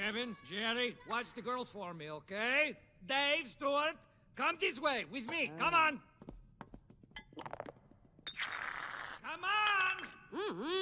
Kevin, Jerry, watch the girls for me, okay? Dave, Stuart, come this way with me. Come on. Come on!